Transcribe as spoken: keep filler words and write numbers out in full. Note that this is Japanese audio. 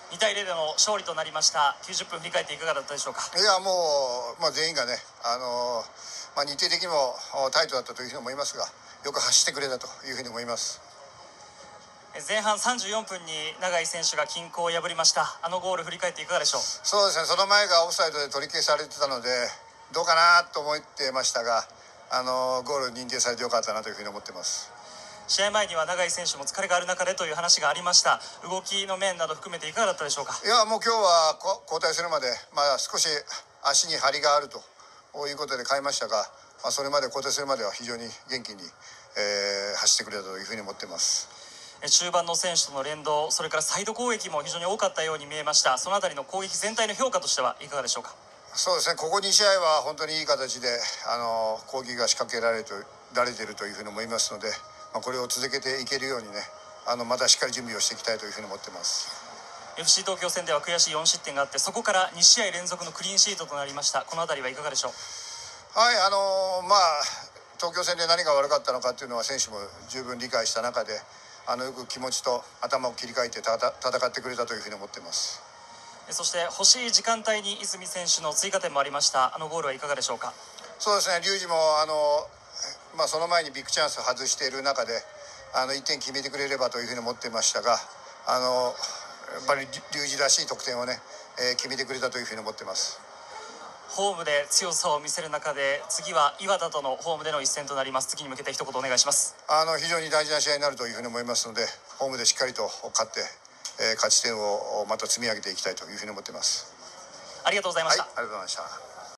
にたいゼロでの勝利となりました。きゅうじゅっぷん振り返っていかがだったでしょうか。 いやもう、まあ、全員がね、あのまあ、日程的にもタイトだったというふうに思いますが、よく走ってくれたというふうに思います。 前半さんじゅうよんぷんに永井選手が均衡を破りました。あのゴール振り返っていかがでしょう。 そうですね、その前がオフサイドで取り消されてたのでどうかなと思ってましたが、あのゴール認定されてよかったなというふうに思ってます。 試合前には永井選手も疲れがある中でという話がありました。動きの面など含めていかがだったでしょうか。 いやもう今日は交代するまで、まあ、少し足に張りがあるということで変えましたが、まあ、それまで交代するまでは非常に元気に、えー、走ってくれたというふうに思ってます。 中盤の選手との連動、それからサイド攻撃も非常に多かったように見えました。そのあたりの攻撃全体の評価としてはいかがでしょうか。 そうですね、ここに試合は本当にいい形であの攻撃が仕掛けられてられているというふうに思いますので、まあ、これを続けていけるようにね、あのまたしっかり準備をしていきたいというふうに思ってます。 エフシー 東京戦では悔しいよん失点があって、そこからに試合連続のクリーンシートとなりました。このあたりはいかがでしょう。 はい、あのまあ東京戦で何が悪かったのかっていうのは選手も十分理解した中で、あのよく気持ちと頭を切り替えてたた戦ってくれたというふうに思っています。 そして欲しい時間帯に泉選手の追加点もありました。あのゴールはいかがでしょうか。 そうですね、龍二もあの、まあ、その前にビッグチャンスを外している中であのいってん決めてくれればというふうに思ってましたが、あのやっぱり龍二らしい得点をね、えー、決めてくれたというふうに思ってます。 ホームで強さを見せる中で、次は岩田とのホームでの一戦となります。次に向けて一言お願いします。 あの非常に大事な試合になるというふうに思いますので、ホームでしっかりと勝って、えー、勝ち点をまた積み上げていきたいというふうに思っています。 ありがとうございました。 はい、ありがとうございました。